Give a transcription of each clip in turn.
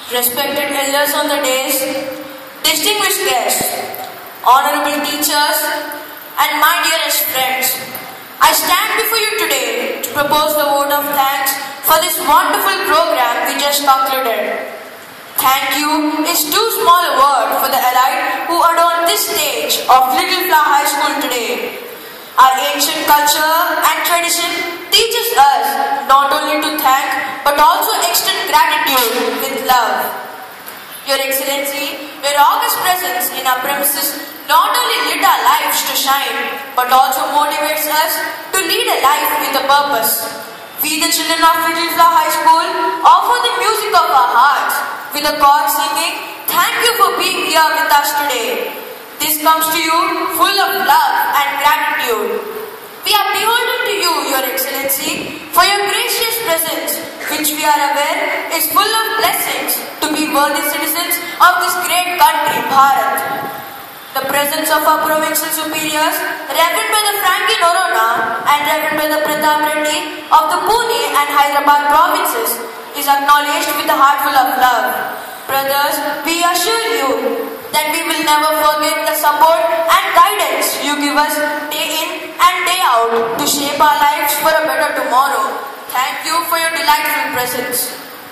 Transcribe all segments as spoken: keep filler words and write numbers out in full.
respected elders on the dais, distinguished guests, honorable teachers, and my dearest friends, I stand before you today to propose the vote of thanks for this wonderful program we just concluded. Thank you is too small a word for the elite who adorn this stage of Little Flower High School today. Our ancient culture and tradition teaches us not only to thank but also extend gratitude with love. Your Excellency, your august presence in our premises not only lit our lives to shine but also motivates us to lead a life with a purpose. We, the children of Little Flower High School, offer the music of our hearts with a chord singing, "Thank you for being here with us today." This comes to you full of love and gratitude. We are beholden to you, Your Excellency, for your gracious presence, which we are aware is full of blessings to be worthy citizens of this great country, Bharat. The presence of our provincial superiors, Reverend Brother Frankie Norona and Reverend Brother Pratap Reddy of the Pune and Hyderabad provinces is acknowledged with a heart full of love. Brothers, we assure you that we will never forget the support and guidance you give us day in and day out to shape our lives for a better tomorrow. Thank you for your delightful presence.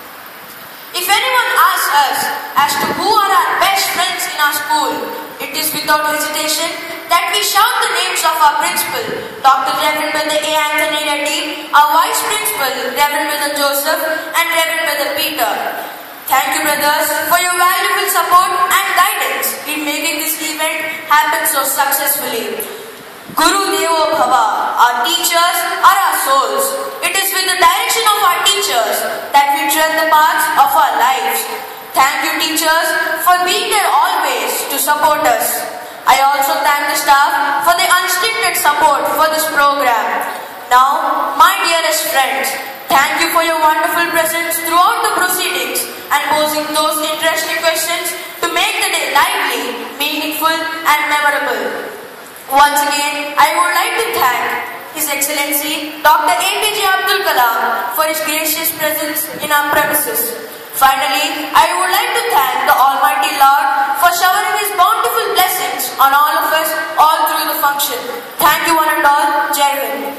If anyone asks us as to who are our best friends in our school, it is without hesitation that we shout the names of our principal, Doctor Reverend Brother A. Anthony Reddy, our vice principal, Reverend Brother Joseph, and Reverend Brother Peter. Thank you, brothers, for your valuable support and guidance in making this event happen so successfully. Guru Devo Bhava, our teachers are our souls. It is with the direction of our teachers that we tread the paths of our lives. Thank you, teachers, for being there always to support us. I also thank the staff for the unstinted support for this program. Now, my dearest friends, thank you for your wonderful presence throughout the proceedings and posing those interesting questions to make the day lively, meaningful, and memorable. Once again, I would like to thank His Excellency Doctor A P J Abdul Kalam for his gracious presence in our premises. Finally, I would like to thank the Almighty Lord for showering His bountiful blessings on all of us all through the function. Thank you one and all. Jai Hind.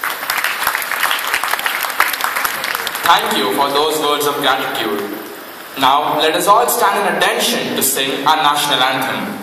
Thank you for those words of gratitude. Now, let us all stand in attention to sing our national anthem.